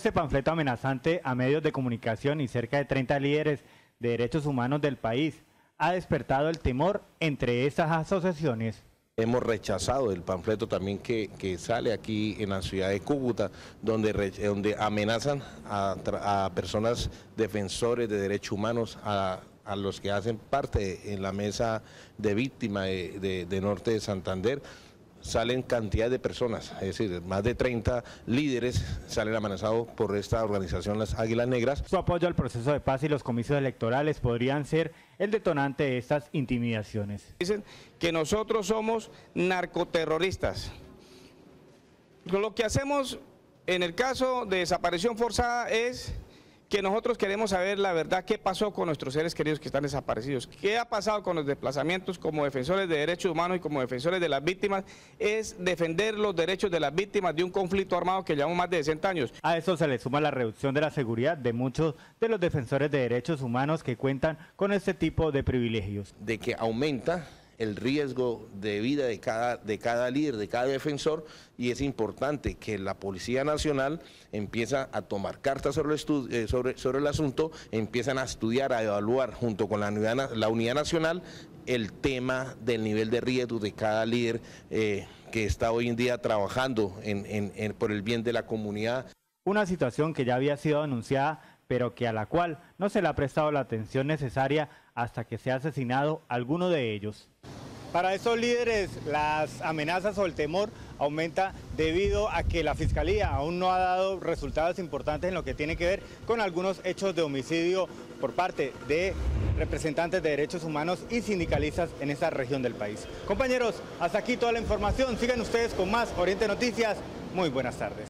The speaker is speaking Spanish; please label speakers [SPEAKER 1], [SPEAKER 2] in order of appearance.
[SPEAKER 1] este panfleto amenazante a medios de comunicación y cerca de 30 líderes de derechos humanos del país, ha despertado el temor entre estas asociaciones.
[SPEAKER 2] Hemos rechazado el panfleto también que sale aquí en la ciudad de Cúcuta, donde amenazan a personas defensores de derechos humanos, a los que hacen parte en la mesa de víctimas de Norte de Santander. Salen cantidad de personas, es decir, más de 30 líderes salen amenazados por esta organización, las Águilas Negras.
[SPEAKER 1] Su apoyo al proceso de paz y los comicios electorales podrían ser el detonante de estas intimidaciones.
[SPEAKER 3] Dicen que nosotros somos narcoterroristas. Lo que hacemos en el caso de desaparición forzada es que nosotros queremos saber la verdad, qué pasó con nuestros seres queridos que están desaparecidos, qué ha pasado con los desplazamientos. Como defensores de derechos humanos y como defensores de las víctimas, es defender los derechos de las víctimas de un conflicto armado que llevamos más de 60 años.
[SPEAKER 1] A eso se le suma la reducción de la seguridad de muchos de los defensores de derechos humanos que cuentan con este tipo de privilegios.
[SPEAKER 2] De que aumenta el riesgo de vida de cada líder, de cada defensor, y es importante que la Policía Nacional empiece a tomar cartas sobre el asunto, empiezan a estudiar, a evaluar junto con la unidad nacional el tema del nivel de riesgo de cada líder que está hoy en día trabajando por el bien de la comunidad.
[SPEAKER 1] Una situación que ya había sido anunciada, pero que a la cual no se le ha prestado la atención necesaria hasta que se ha asesinado alguno de ellos. Para estos líderes, las amenazas o el temor aumenta debido a que la Fiscalía aún no ha dado resultados importantes en lo que tiene que ver con algunos hechos de homicidio por parte de representantes de derechos humanos y sindicalistas en esta región del país. Compañeros, hasta aquí toda la información. Sigan ustedes con más Oriente Noticias. Muy buenas tardes.